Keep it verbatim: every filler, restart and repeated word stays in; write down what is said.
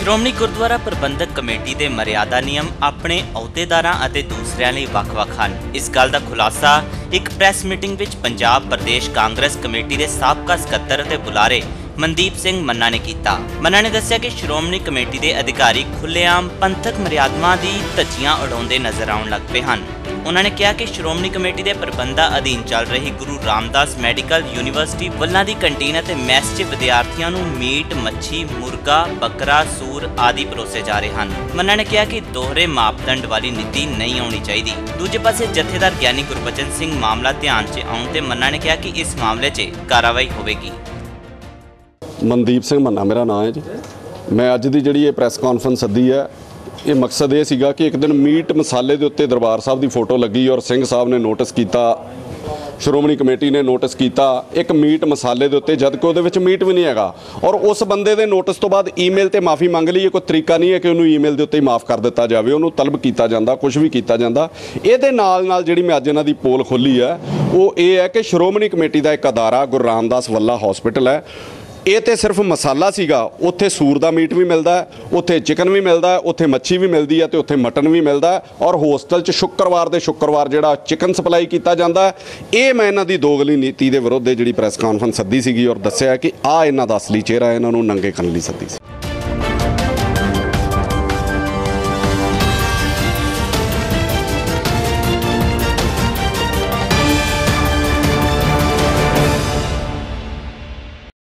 ਸ਼੍ਰੋਮਣੀ ਗੁਰਦੁਆਰਾ ਪ੍ਰਬੰਧਕ committee ਦੇ ਮਰਿਆਦਾ ਨਿਯਮ ਆਪਣੇ ਅਹੁਦੇਦਾਰਾਂ ਅਤੇ ਦੂਸਰਿਆਂ ਲਈ ਵੱਖ-ਵੱਖ ਹਨ। ਇਸ ਗੱਲ ਦਾ ਖੁਲਾਸਾ ਇੱਕ ਪ੍ਰੈਸ ਮੀਟਿੰਗ ਵਿੱਚ ਪੰਜਾਬ ਪ੍ਰਦੇਸ਼ ਕਾਂਗਰਸ ਕਮੇਟੀ ਦੇ ਸਾਬਕਾ ਸਕੱਤਰ ਅਤੇ ਬੁਲਾਰੇ ਮਨਦੀਪ ਸਿੰਘ ਮੰਨਾ ਨੇ ਕੀਤਾ। ਮੰਨਾ ਨੇ ਦੱਸਿਆ ਕਿ ਸ਼੍ਰੋਮਣੀ ਕਮੇਟੀ ਦੇ ਅਧਿਕਾਰੀ ਖੁੱਲ੍ਹੇਆਮ ਪੰਥਕ ਮਰਿਆਦਾਵਾਂ ਦੀ ਧੱਜੀਆਂ ਉਡਾਉਂਦੇ ਨਜ਼ਰ ਆਉਣ ਲੱਗ ਪਏ ਹਨ। उन्होंने ने कहा कि श्रोमणी कमेटी के प्रबंधा अधीन चल रही गुरु रामदास मैडिकल यूनीवर्सिटी वल्लां दी कंटीन ते मैस च विद्यार्थियों नूं मीट मच्छी मुर्गा बकरा सूर आदि परोसे जा रहे हैं। मन्ना ने कहा कि दोहरे मापदंड वाली नीति नहीं आनी चाहिए। दूजे पासे जथेदार ज्ञानी गुरबचन सिंह मामला ध्यान च आउण ते मन्ना ने कहा कि इस मामले च कार्रवाई होगी। मनदीप सिंह मन्ना मेरा नाम है जी। मैं अज की जी प्रैस कॉन्फ्रेंस सदी है, ये मकसद ये सीगा कि एक दिन मीट मसाले के उत्ते दरबार साहब की फोटो लगी और सिंह साहब ने नोटिस किया, श्रोमणी कमेटी ने नोटिस किया एक मीट मसाले के उत्ते, जबकि उहदे मीट भी नहीं हैगा। और उस बंदे के नोटिस तो बाद ईमेल ते माफ़ी मंग ली। कोई तरीका नहीं है कि उन्होंने ईमेल के उत्ते ही माफ़ कर दिता जाए, उन्होंने तलब किया जाता, कुछ भी किया जाता। ये नाल नाल जिहड़ी मैं अज इन्हां दी पोल खोली है वो ये है कि श्रोमणी कमेटी का एक अदारा गुरु रामदास वल्ला हॉस्पिटल है, ये तो सिर्फ मसाला सीगा, उत्थे सूर का मीट भी मिलता है, उत्थे चिकन भी मिलता है, उत्थे मच्छी भी मिलती है, तो उत्थे मटन भी मिलता है। और होस्टल च शुक्रवार के शुक्रवार जिहड़ा चिकन सप्लाई किया जाता है। ये मैं इन्हां दी दोगली नीति के विरुद्ध जिहड़ी प्रैस कॉन्फ्रेंस सद्दी सीगी और दस्सिया कि आ इन्हां दा असली चेहरा इन्हां नूं नंगे करन लई सद्दी सी।